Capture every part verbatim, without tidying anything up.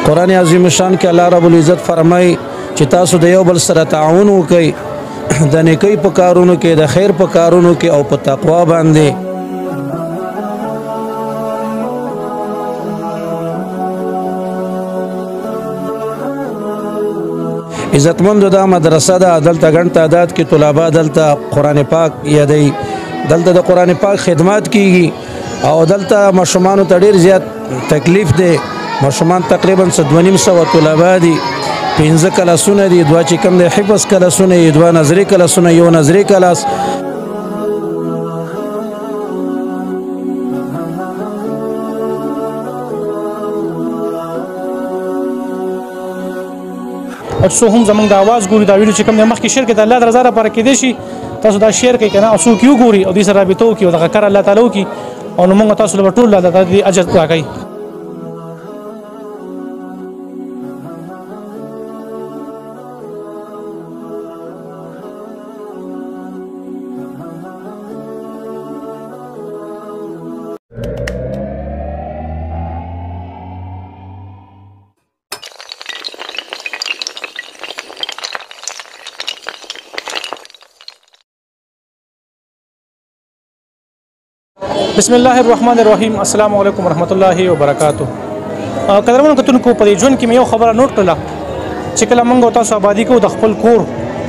قرآن عظیم شان کې الله رب العزت فرمای چې تاسو د یو بل سره تعاون وکئ د نیکۍ په کارونو کې د خیر په کارونو کې او په تقوا باندې. عزتمندو دا مدرسه ده، دلته ګڼ تعداد کې طلبه دلته قرآن پاک یادوي، دلته د قرآن پاک خدمات کیږي او دلته ماشومانو ته ډېر زیات تکلیف دی. ماشومان تقریبا څه دوه نیم سوه طلبه دي، پنځه کلاسونه دي، دوه چې کوم دی حفظ کلاسونه دي، دوه نظري کلاسونه، یو نظري کلاس. څو هم زمونږ د اواز ګوري دا ویډیو چې کوم دی مخکې شیر کې د الله د رضا لپاره کیدای شي تاسو دا شیر کوئ که نه او څوک یې وګوري او دې سره رابطه وکړي او دغه کار الله تعالی وکړي او نو موږ تاسو له به ټول الله تعالی دې اجر راکوي. بسم الله الرحمن الرحیم. السلام علیکم ورحمۃ اللہ وبرکاتہ. قدرمنو کتونکو په دې ژوند کې مې یو خبره نوٹ کړله چې کله موږ او تاسو آبادي کوو د خپل کور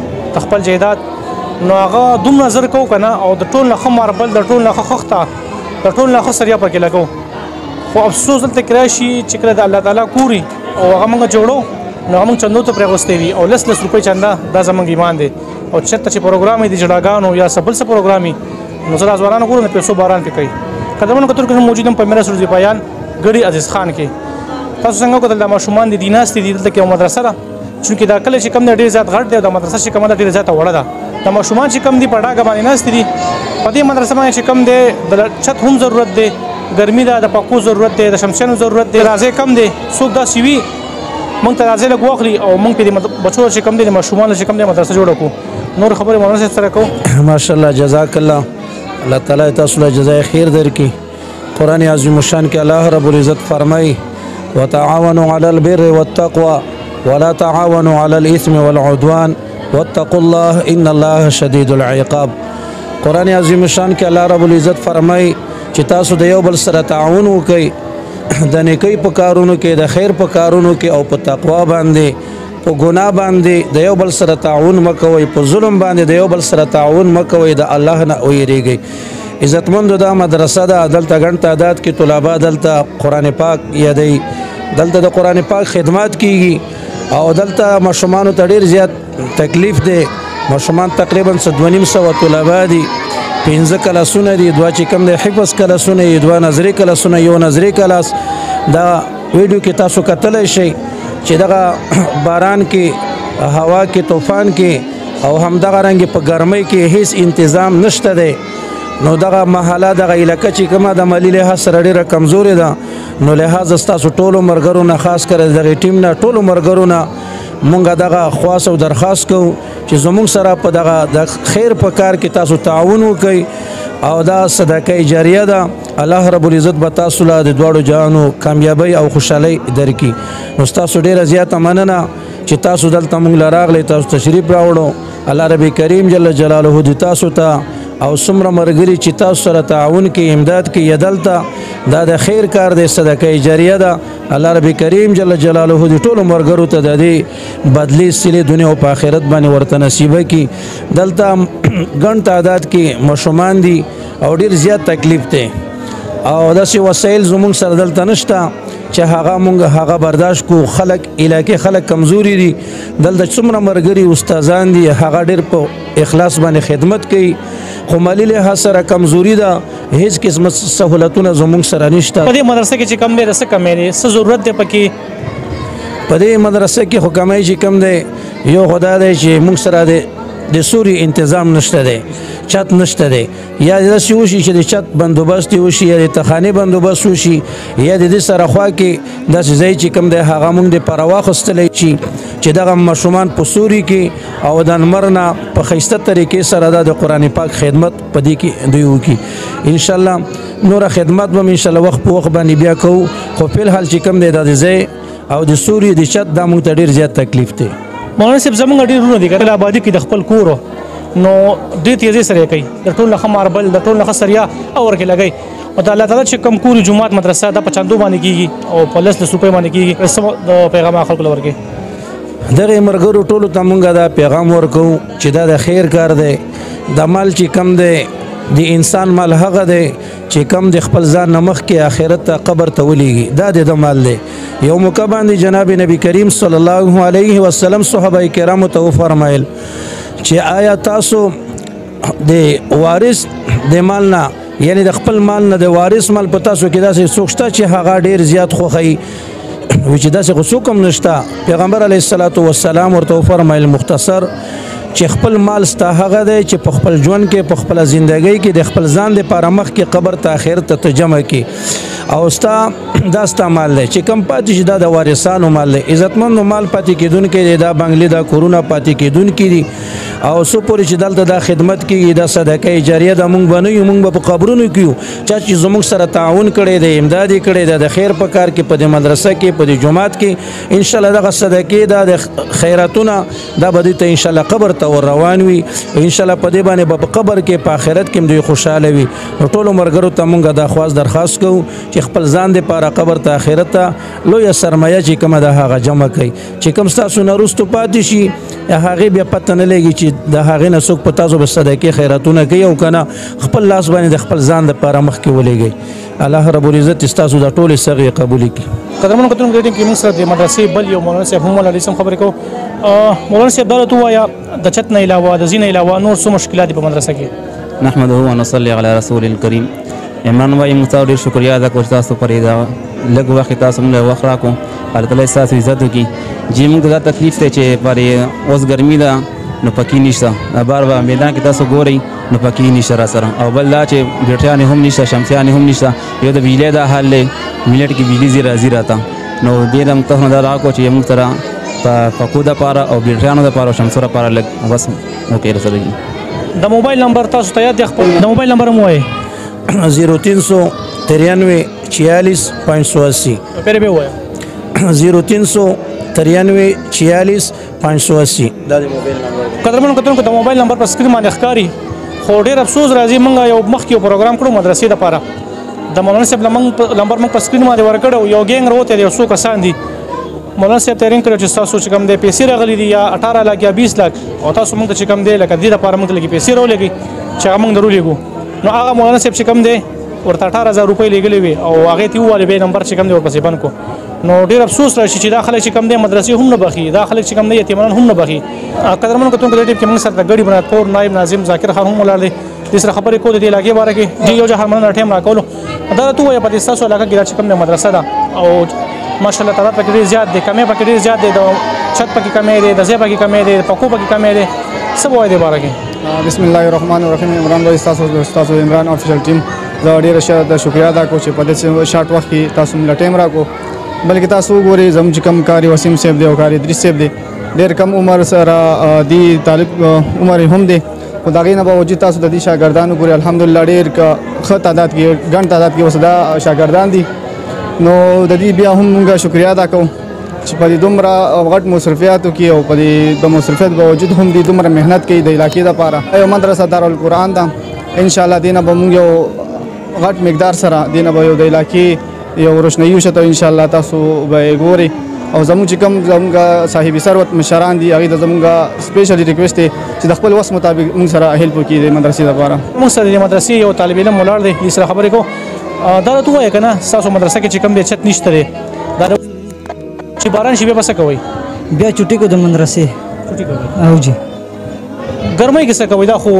د خپل جایداد نو هغه دومره زر کوو که نه او د ټول نه ښه ماربل د ټول نه ښه خښته د ټول نه ښه سریا پکې لګوو، خو افسوس دلته کې راشي چې کله د الله تعالی کوري او هغه موږ جوړو نو هغه موږ چندو ته پرې اغوستی وي او لس لس روپۍ چنده دا زموږ ایمان دی. او چېرته چې پروګرام وي د جړاګانو یا څه بل څه پروګرام وي نو زه دا ځوانانو ګورم د پیسو باران پې کوي. قدرمنو کتونکو زه موجود یم په میرا سروزي پایان ګړي عزیز خان کې. تاسو څنګه وکتل دا ماشومان دي دي ناستې دي دلته کې یو مدرسه ده چونکې دا کلی چې کوم دی ډېر زیات غټ دی او دا مدرسه چې کومه ده ډېره زیاته وړه ده. دا ماشومان چې کوم دي په ډاګه باندې ناستې دي په دې مدرسه باندې چې کوم دی د چت هم ضرورت دی، ګرمي ده، د پکو ضرورت دی، د شمسیانو ضرورت دی، راځی کم دی، څوک داسې وي موږ ته راځی لږ واخلي او موږ پې د بچو چې کوم دی د ماشومانو چې کوم دی مدرسه جوړه کړو. نور خبرې مولانا صاحب سره کوو. ماشاءالله جزاک الله، الله تعالی تاسو له جزای خیر درکړي. قرآن عظیم الشان کې الله رب العزت فرمایي وتعاونوا على البر والتقوى ولا تعاونوا على الإثم والعدوان واتقوا الله إن الله شديد العقاب. قرآن عظیم الشان کې الله رب العزت فرمایي چې تاسو د یو بل سره تعاون وکئ د نیکۍ په کارونو کې، د خیر په کارونو کې او په تقوا باندې. په ګناه باندې د یو بل سره تعاون مه کوئ، په ظلم باندې د یو بل سره تعاون مه کوئ، د الله نه ویریږئ. عزتمندو دا مدرسه ده، دلته ګڼ تعداد کې طلبه دلته قرآن پاک یادوي، دلته د قرآن پاک خدمات کیږي او دلته ماشومانو ته ډېر زیات تکلیف دی. ماشومان تقریبا څه دوه نیم سوه طلبه دي، پنځه کلاسونه دي، دوه چې کوم دی حفظ کلاسونه دي، دوه نظري کلاسونه، یو نظري کلاس. دا ویډیو کې تاسو کتلی شئ چې دغه باران کې، هوا کې، طوفان کې او همدغه رنګې په ګرمۍ کې هیڅ انتظام نشته دی. نو دغه محله دغه علاقه چې کومه د مالي لحاظ سره ډېره کمزورې ده، نو لحاظ ستاسو ټولو ملګرو نه، خاص کر دغې ټیم نه، ټولو ملګرو نه مونږ دغه خواست او درخواست کوو چې زموږ سره په دغه د خیر په کار کې تاسو تعاون وکئ او دا صدقه جاریه ده. الله رب العزت به تاسو له د دواړو جهانو کامیابی او خوشحالۍ درکړي. نو ستاسو ډېره زیاته مننه چې تاسو دلته مونږ له راغلی، تاسو تشریف راوړو. الله رب کریم جل جلاله دې تاسو ته او څومره ملګري چې تاسو سره تعاون کې امداد کې یې دلته دا د خیر کار دی، صدقه جاریه ده. الله رب کریم جل جلاله دې ټولو ملګرو ته د دې بدلې صلې دنیا او په آخرت باندې ورته نصیبه کړي. دلته ګڼ تعداد کې ماشومان دي او ډېر زیات تکلیف دی او داسې وسایل زموږ سره دلته نشته چې هغه مونږ هغه برداشت کو. خلک علاقې خلک کمزوري دي، دلته څومره ملګري استادان دي هغه ډېر په اخلاص باندې خدمت کوي، خو مالي لحاظ سره کمزوري ده، هیڅ قسمه سهولتونه زموږ سره نشته. په دې مدرسه کې چې کم دی څه کمی دی، څه ضرورت دی پکې؟ په دې مدرسه کې خو کمی چې کم دی یو خو دا دی چې مونږ سره د د سوري انتظام نشته دی، چت نشته دی. یا داسې وشي چې د چت بندوبست وشي یا د تخانې بندوبست وشي یا د دې سره خوا کې داسې ځای چې کوم دی هغه مونږ د پاره واخیستلی شي چې دغه ماشومان په سوري کې او د لمر نه په ښایسته طریقې سره دا د قرآن پاک خدمت په دې کې دوی وکړي. انشاءالله نوره خدمت به م انشاءالله وخت په وخت باندې بیا کوو، خو فی الحال چې کوم دی دا د ځای او د سوري د چت دا موږ ته ډېر زیات تکلیف دی. مولانا صاحب زمونږ ډېر وروڼه دي که آبادي کې د خپل کور نو ډېر تیزۍ سره یې کوي، د ټول نه ښه ماربل د ټول نه ښه سریا او ورکې لګوي او د الله تعالی چې کوم کور جومات مدرسه دا په چندو باندې کېږي او په لس لس روپۍ باندې کېږي. څه د پیغام خلکو له ورکوي؟ دغې ملګرو ټولو ته مونږ دا پیغام ورکوو چې دا د خیر کار دی. د مال چې کم دی د انسان مال هغه دی چې کم د خپل ځان نه مخکې آخرت ته قبر ته ولیږي، دا د ده مال دی. یو موقع باندې جناب نبی کریم صلی الله علیه وسلم صحابه کرامو ته وفرمایل چې آیا تاسو د وارث د مال نه یعنی د خپل مال نه د وارث مال په تاسو کې داسې څوک شته چې هغه ډېر زیات خوښوي؟ وی چې داسې خو څوک هم نشته. پیغمبر علیه الصلاة والسلام ورته وفرمایل مختصر چې خپل مال ستا هغه دی چې په خپل ژوند کې په خپله زندګۍ کې د خپل ځان دپاره مخکې قبر ته آخرت ته جمع کړي او ستا دا ستا مال دی چې کم پاتې شي دا د وارثانو مال دی. عزتمندو مال پاتې کېدونکی دی، دا بنګلې دا کورونه پاتې کېدونکي دي او څو پورې چې دلته دا خدمت کېږي دا صدقه جاریه ده موږ به نه یو، موږ به په قبرونو کې یو. چا چې زموږ سره تعاون کړی دی، امداد یې کړی دی د خیر په کار کې، په دې مدرسه کې، په دې جومات کې، انشاءالله دغه صدقې دا د خیراتونه دا به دوی ته انشاءالله قبر ته ور روان وي. انشاءالله په دې باندې به په قبر کې په آخرت کې هم دوی خوشحاله وي. نو ټولو ملګرو ته موږ دا خواست درخواست کوو چې خپل ځان دپاره قبر ته آخرت ته لویه سرمایه چې کومه ده هغه جمع کوي. چې کوم ستاسو نه وروستو پاتې شي هغې بیا پته نه لګي چې د هغې نه څوک په تاسو به صدقې خیراتونه کوي او که نه خپل لاس باندې د خپل ځان دپاره مخکې ولېږئ. الله رب العزت ستاسو دا ټولې سغې قبولې کړي. قدرمنو کتونکو کې موږ سره د مدرسې بل یو مولانا صاحب هم ولاړ سم خبرې کوو. مولانا صاحب دا راته ووایه د چت نه علاوه د ځای نه علاوه نور څه مشکلات دي په مدرسه کې؟ نحمده ونصلي علی رسول الکریم. عمران وایي موږ تاسو ډېر شکریه ادا کوو چې تاسو پرې دا لږ وخت تاسو موږ وخت راکړو. الله تعالی ستاسو عزت وکړي. جی موږ ته دا تکلیف دی چې پرې اوس ګرمي ده نو پکې نشته، بار بار میدان کې تاسو ګورئ نو پکې نشته را سره، او بل دا چې بیټریانې هم نشته، شمسیانې هم نشته. یو د بجلۍ دا حال دی، ملت کې بجلي ځي راځي راته. نو دې نه موږ تاسو نه دا راکړو چې موږ سره په پکو دپاره او بیټریانو دپاره او شمسو دپاره لږ بس وکړي رسوي. د موبایل نمبر تاسو ته یاد دی؟ خپل د موبایل نمبر هم ووایئ. زیرو تین سو ترانوے छियालीस पाँच सौ अस्सी پھر بھی ہوا زیرو تین سو ترانوے छियालीस पाँच सौ अस्सी دا د موبایل نمبر. قدرمنو کتونکو د موبایل نمبر په سکرین باندې ښکاري، خو ډېر افسوس راځي موږ یو مخکې یو پروګرام کړو مدرسې دپاره، د مولانا صاحب نمبر موږ په سکرین باندې ورکړی و. یو ګینګ راوتی دی، یو څو کسان دي. مولانا صاحب ته یې رینګ کړی چې ستاسو چې کوم دی پیسې راغلي دي یا اټاره لاک یا بیس لاک، او تاسو موږ ته چې کوم دی لکه دې دپاره موږ ته لږې پیسې راولېږئ چې هغه موږ درولیږو. نو هغه مولانا صاحب چې کوم دی ورته اټاره هزار روپۍ لیږلې وې او هغې ته یې وویلې بیا نمبر چې کوم دی ورپسې بند کړو. نو ډېر افسوس راشي چې دا خلک چې کوم دی مدرسې هم نه بخي، دا خلک چې کوم دی یتیمان هم نه بخي. قدرمنو کتونکو دې ټیم کې موږ سره د ګډي بنیادپور نایب ناظم ذاکر خان هم ولاړ دی، دې سره خبرې کوو د دې علاقې باره کې. دې یو جهر مننه ټیم راکولو. دا راته ووایه په دې ستاسو علاقه کې دا چې کوم دی مدرسه ده او ماشاءالله تعداد پکې ډېر زیات دی، کمۍ پکې ډېر زیات دی، د چھت پکې کمۍ دی، د ځای پکې کمۍ دی، د پکو پکې کمۍ دی، څه به وایې دې باره کې؟ بسم الله الرحمن الرحیم. عمران بھائی ستاسو ستاسو عمران آفیشل ټیم زه ډېره ښه شکریه ادا کوم چې په داسې شارټ وخت کې تاسو موږ له ټایم راکړو. بلکې تاسو وګورئ زموږ چې کوم کاري وسیم صاحب دی او کاري ادریس صاحب دی، ډېر کم عمر سره دی، طالب عمر هم دی، خو د هغې نه باوجود تاسو د دې شاګردانو ګورئ الحمدلله ډېر ښه تعداد کې ګڼ تعداد کې اوس دا شاګردان دي. نو د دې بیا هم موږ شکریه ادا کوو چې په دې دومره غټ مصرفیاتو کې او په دې د مصرفیات باوجود هم دې دومره محنت کوي د علاقې دپاره. یو مدرسه دارالقرآن ده، انشاءالله دې نه به موږ یو غټ مقدار سره دې نه به یو د علاقې یو روشنایي وشته، انشاءالله تاسو به یې ګورئ. او زموږ چې کوم زموږ صاحب ثروت مشران دي هغې ته زموږ سپیشلي ریکویسټ دی چې د خپل وس مطابق موږ سره هیلپ وکړي د مدرسې دپاره. موږ سره د مدرسې یو طالب علم ولاړ دی، دې سره خبرې کوو. دا راته ووایه که نه ستاسو مدرسه کې چې کوم دی چت نشته دی، دا چې باران شي بیا به څه کوئ؟ بیا چټي کو د مدرسې چټي کوئ؟ او جی. ګرمۍ کې څه کوئ؟ دا خو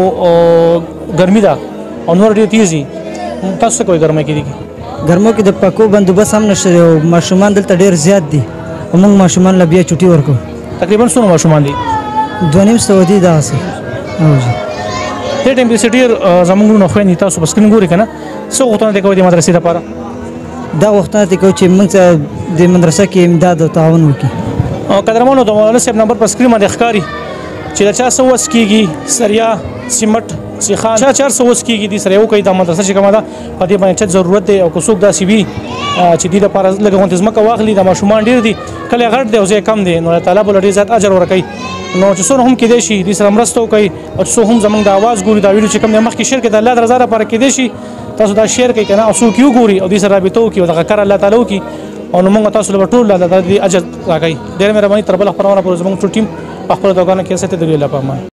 ګرمي ده او نور ډېر تیز دي، تاسو څه کوئ ګرمۍ کې دي؟ ګرمو کې د پکو بندوبست هم نشته دی او ماشومان دلته ډېر زیات دي او موږ ماشومان له بیا چټي ورکوو. تقریبا څومره ماشومان دي؟ دوه نیم سوه دي دغسې. او جی. دې ټایم کې چې ډېر زموږ وروڼه خویندې تاسو په سکرین ګورئ که نه، څه غوښتنه دې کوئ د مدرسې دپاره؟ دا غوښتنه دې کوو چې موږ ته د مدرسه کې امداد او تعاون وکړي. قدرمنو د مولانا صاحب نمبر په سکرین باندې ښکاري چې د چا څه وس کېږي، سریا، سیمټ، سیخان چا چار څه اوس کېږي دې سره یو کوي دا مدرسه چې کومه ده په دې باندې چت ضرورت دی او که څوک داسې وي چې دې لپاره لږ غونډې ځمکه واخلي دا ماشومان ډېر دي کله یې غټ دی او ځای کم دی نو الله تعالی به له ډېر زیات اجر ورکوي نو چې څونه هم کېدای شي دې سره مرسته وکړئ او چې څوک هم زموږ د اواز ګوري دا ویډیو چې کوم دی مخکې شیر کړي د الله د رضا لپاره کېدای شي تاسو دا شیر کړئ که نه او څوک یې وګوري او دې سره رابطه وکړي او دغه کار الله تعالی وکړي او نو موږ تاسو له ټول الله تعالی دې اجر راکړي ډېره مهرباني تر بله خپرونه پورې زموږ ټول ټیم په خپلو دوکانو کې ساتي د الله په امان